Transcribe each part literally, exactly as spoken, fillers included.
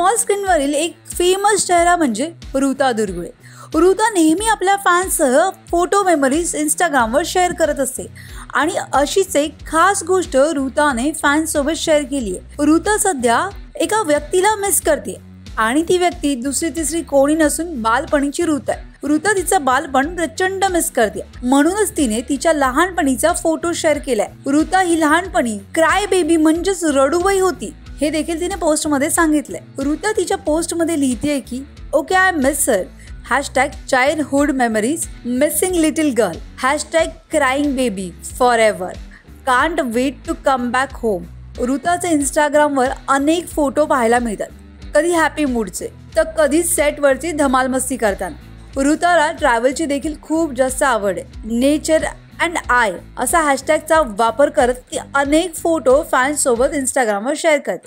Small स्क्रीनवरील एक famous चेहरा म्हणजे ऋता दुर्गुळे। ऋता नेहमी आपल्या फॅन्ससह फोटो मेमरीज इंस्टाग्रामवर शेअर करत असते आणि अशीच एक खास गोष्ट ऋताने फॅन्ससोबत शेअर केली आहे। ऋता सध्या एका व्यक्तीला मिस करते आणि ती व्यक्ती दुसरी तिसरी कोणी नसून बालपणीची ऋता आहे। ऋता तिचं बालपण प्रचंड मिस करते, म्हणूनच तिने तिच्या लहानपणीचा फोटो शेअर केलाय। ऋता ही लहानपणी क्राय बेबी म्हणजेच रडूबाई होती, हे देखील तिने पोस्ट मध्ये सांगितलंय। ऋता तिच्या पोस्ट मध्ये लिहिते की okay I miss her, hashtag childhood memories, missing little girl, hashtag crying baby forever, can't wait to come back home. ऋताचे इंस्टाग्रामवर अनेक फोटो पाहायला मिळतात, कधी हॅपी मूडचे तर कधी सेटवरची धमाल मस्ती करताना। ऋताला ट्रॅव्हलची देखील खूप जास्त आवड आहे। नेचर अँड आय असा हॅशटॅगचा वापर करत ती अनेक फोटो फॅन्स सोबत इंस्टाग्रामवर शेअर करते।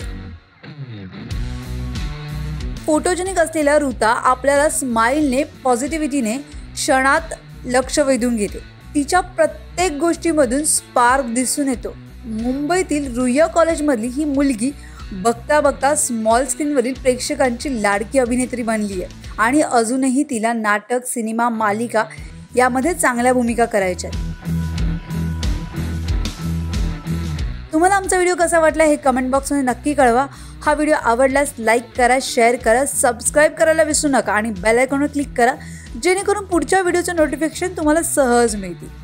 फोटोजेनिक असलेल्या ऋता आपल्याला स्माइलने, पॉझिटिव्हिटीने क्षणात लक्ष वेधून घेते। तिच्या प्रत्येक गोष्टीमधून स्पार्क दिसून येतो। मुंबईतील रुईया कॉलेजमधली ही मुलगी बघता बघता स्मॉल स्क्रीनवरील प्रेक्षकांची लाडकी अभिनेत्री बनली आहे आणि अजूनही तिला नाटक, सिनेमा, मालिका यामध्ये चांगल्या भूमिका करायच्या आहेत। तुम्हाला आमचा व्हिडिओ कसा वाटला हे कमेंट बॉक्समध्ये नक्की कळवा। हा व्हिडिओ आवडल्यास लाईक करा, शेअर करा, सबस्क्राईब करायला विसरू नका आणि बेल आयकॉनवर क्लिक करा, जेणेकरून पुढच्या व्हिडिओचे नोटिफिकेशन तुम्हाला सहज मिळतील।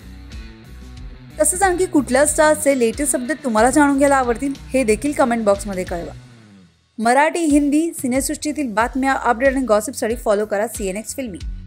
तसंच आणखी कुठल्या स्टारचे लेटेस्ट अपडेट तुम्हाला जाणून घ्यायला आवडतील हे देखील कमेंट बॉक्समध्ये कळवा। मराठी, हिंदी सिनेसृष्टीतील बातम्या, अपडेट आणि गॉसिपसाठी फॉलो करा सी एन एक्स फिल्मी।